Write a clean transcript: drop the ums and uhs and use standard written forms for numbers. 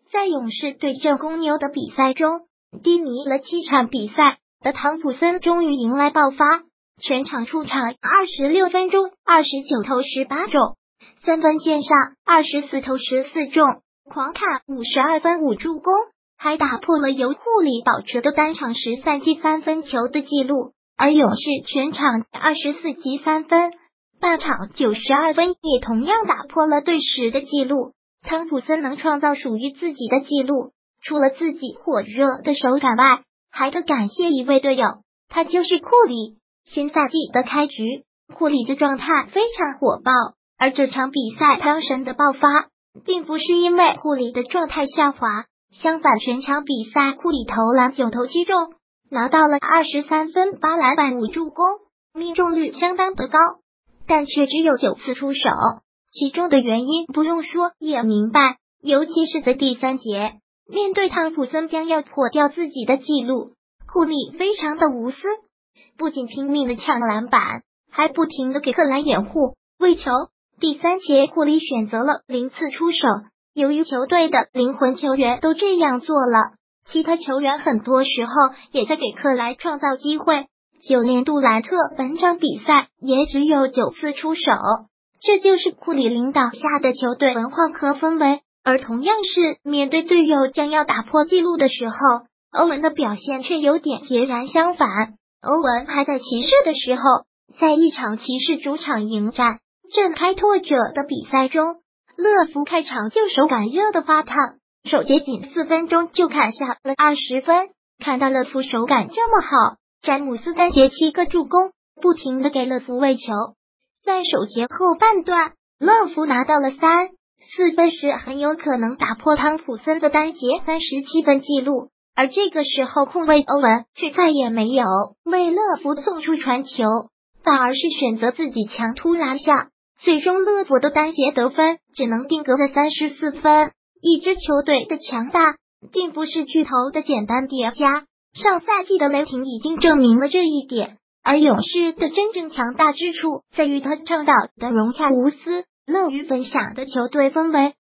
在勇士对阵公牛的比赛中，低迷了7场比赛的汤普森终于迎来爆发，全场出场26分钟，29投18中，三分线上24投14中，狂砍52分5助攻，还打破了由库里保持的单场13记三分球的纪录。而勇士全场24记3分，半场92分也同样打破了队史的纪录。汤普森能创造属于自己的纪录，除了自己火热的手感外，还得感谢一位队友，他就是库里。新赛季的开局，库里的状态非常火爆，而这场比赛汤神的爆发，并不是因为库里的状态下滑，相反，全场比赛库里投篮9投7中，拿到了23分8篮板5助攻，命中率相当的高，但却只有9次出手。其中的原因不用说也明白，尤其是在第3节，面对汤普森将要破掉自己的纪录，库里非常的无私，不仅拼命的抢篮板，还不停的给克莱掩护喂球。第3节库里选择了0次出手，由于球队的灵魂球员都这样做了，其他球员很多时候也在给克莱创造机会，就连杜兰特本场比赛也只有9次出手。这就是库里领导下的球队文化和氛围。而同样是面对队友将要打破纪录的时候，欧文的表现却有点截然相反。欧文还在骑士的时候，在一场骑士主场迎战正开拓者的比赛中，乐福开场就手感热的发烫，首节仅4分钟就砍下了20分。看到乐福手感这么好，詹姆斯单节7个助攻，不停的给乐福喂球。在首节后半段，乐福拿到了3、4分时，很有可能打破汤普森的单节37分纪录。而这个时候，控卫欧文却再也没有为乐福送出传球，反而是选择自己强突拿下。最终，乐福的单节得分只能定格在34分。一支球队的强大，并不是巨头的简单叠加。上赛季的雷霆已经证明了这一点。而勇士的真正强大之处，在于他倡导的融洽无私、乐于分享的球队氛围。